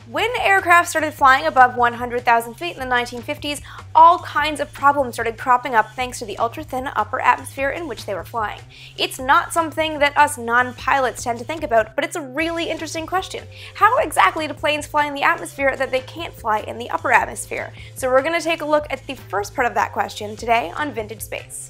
When aircraft started flying above 100,000 feet in the 1950s, all kinds of problems started cropping up thanks to the ultra-thin upper atmosphere in which they were flying. It's not something that us non-pilots tend to think about, but it's a really interesting question. How exactly do planes fly in the atmosphere that they can't fly in the upper atmosphere? So we're going to take a look at the first part of that question today on Vintage Space.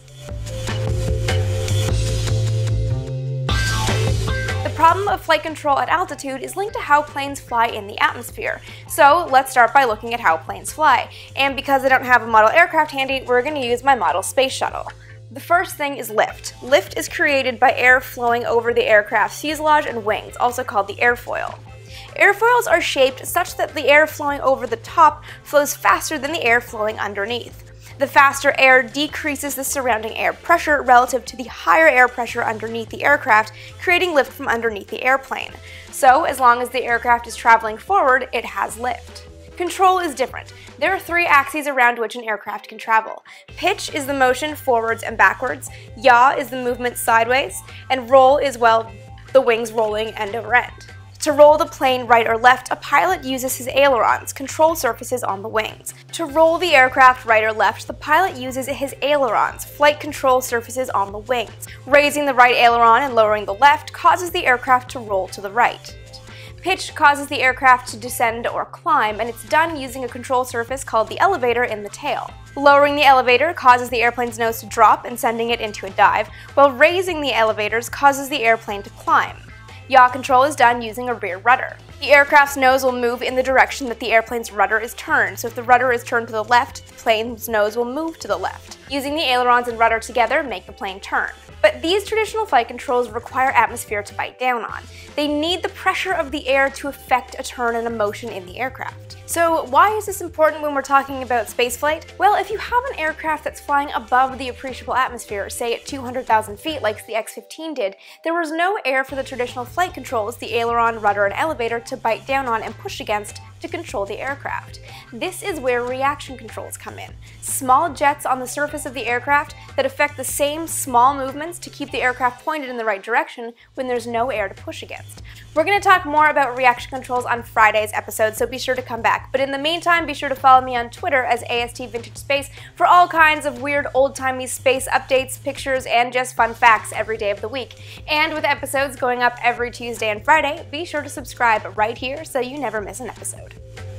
The problem of flight control at altitude is linked to how planes fly in the atmosphere. So let's start by looking at how planes fly. And because I don't have a model aircraft handy, we're going to use my model space shuttle. The first thing is lift. Lift is created by air flowing over the aircraft's fuselage and wings, also called the airfoil. Airfoils are shaped such that the air flowing over the top flows faster than the air flowing underneath. The faster air decreases the surrounding air pressure relative to the higher air pressure underneath the aircraft, creating lift from underneath the airplane. So, as long as the aircraft is traveling forward, it has lift. Control is different. There are three axes around which an aircraft can travel. Pitch is the motion forwards and backwards, yaw is the movement sideways, and roll is, well, the wings rolling end over end. To roll the plane right or left, a pilot uses his ailerons, control surfaces on the wings. To roll the aircraft right or left, the pilot uses his ailerons, flight control surfaces on the wings. Raising the right aileron and lowering the left causes the aircraft to roll to the right. Pitch causes the aircraft to descend or climb, and it's done using a control surface called the elevator in the tail. Lowering the elevator causes the airplane's nose to drop and sending it into a dive, while raising the elevators causes the airplane to climb. Yaw control is done using a rear rudder. The aircraft's nose will move in the direction that the airplane's rudder is turned, so if the rudder is turned to the left, the plane's nose will move to the left. Using the ailerons and rudder together make the plane turn. But these traditional flight controls require atmosphere to bite down on. They need the pressure of the air to affect a turn and a motion in the aircraft. So why is this important when we're talking about spaceflight? Well, if you have an aircraft that's flying above the appreciable atmosphere, say at 200,000 feet like the X-15 did, there was no air for the traditional flight controls, the aileron, rudder, and elevator, to bite down on and push against to control the aircraft. This is where reaction controls come in. Small jets on the surface of the aircraft that affect the same small movements to keep the aircraft pointed in the right direction when there's no air to push against. We're going to talk more about reaction controls on Friday's episode, so be sure to come back. But in the meantime, be sure to follow me on Twitter as AST Vintage Space for all kinds of weird old-timey space updates, pictures, and just fun facts every day of the week. And with episodes going up every Tuesday and Friday, be sure to subscribe right here so you never miss an episode.